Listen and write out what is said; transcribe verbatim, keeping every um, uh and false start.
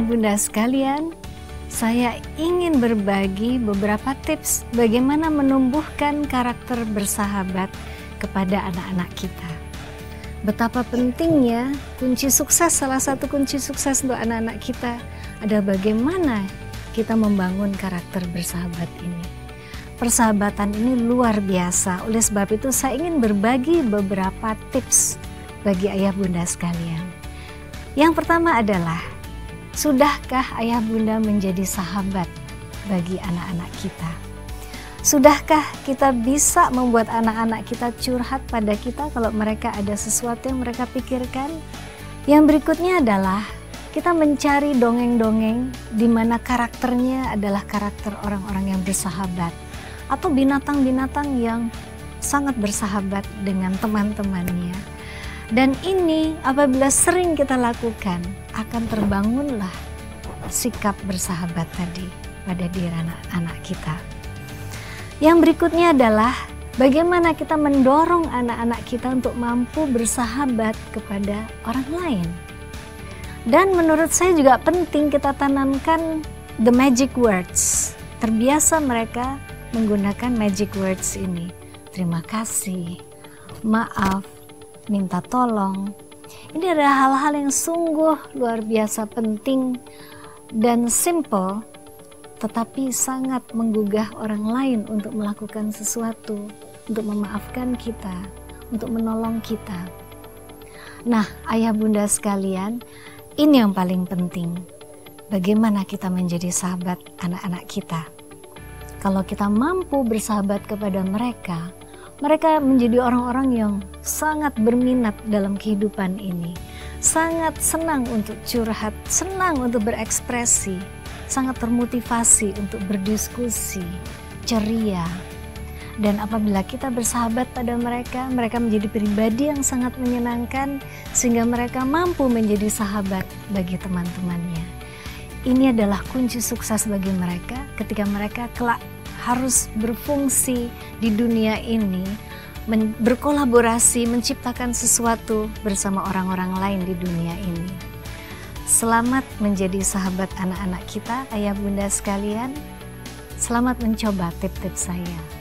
bunda sekalian, saya ingin berbagi beberapa tips bagaimana menumbuhkan karakter bersahabat kepada anak-anak kita. Betapa pentingnya kunci sukses, salah satu kunci sukses untuk anak-anak kita adalah bagaimana kita membangun karakter bersahabat ini. Persahabatan ini luar biasa, oleh sebab itu saya ingin berbagi beberapa tips bagi ayah bunda sekalian. Yang pertama adalah, sudahkah ayah bunda menjadi sahabat bagi anak-anak kita? Sudahkah kita bisa membuat anak-anak kita curhat pada kita kalau mereka ada sesuatu yang mereka pikirkan? Yang berikutnya adalah kita mencari dongeng-dongeng di mana karakternya adalah karakter orang-orang yang bersahabat atau binatang-binatang yang sangat bersahabat dengan teman-temannya. Dan ini apabila sering kita lakukan, akan terbangunlah sikap bersahabat tadi pada diri anak-anak kita. Yang berikutnya adalah bagaimana kita mendorong anak-anak kita untuk mampu bersahabat kepada orang lain. Dan menurut saya juga penting kita tanamkan the magic words. Terbiasa mereka menggunakan magic words ini. Terima kasih, maaf, minta tolong. Ini adalah hal-hal yang sungguh luar biasa penting dan simple, tetapi sangat menggugah orang lain untuk melakukan sesuatu, untuk memaafkan kita, untuk menolong kita. Nah, ayah bunda sekalian, ini yang paling penting. Bagaimana kita menjadi sahabat anak-anak kita? Kalau kita mampu bersahabat kepada mereka, mereka menjadi orang-orang yang sangat berminat dalam kehidupan ini. Sangat senang untuk curhat, senang untuk berekspresi, sangat termotivasi untuk berdiskusi, ceria. Dan apabila kita bersahabat pada mereka, mereka menjadi pribadi yang sangat menyenangkan sehingga mereka mampu menjadi sahabat bagi teman-temannya. Ini adalah kunci sukses bagi mereka ketika mereka kelak harus berfungsi di dunia ini, men- berkolaborasi, menciptakan sesuatu bersama orang-orang lain di dunia ini. Selamat menjadi sahabat anak-anak kita, ayah bunda sekalian. Selamat mencoba tip-tip saya.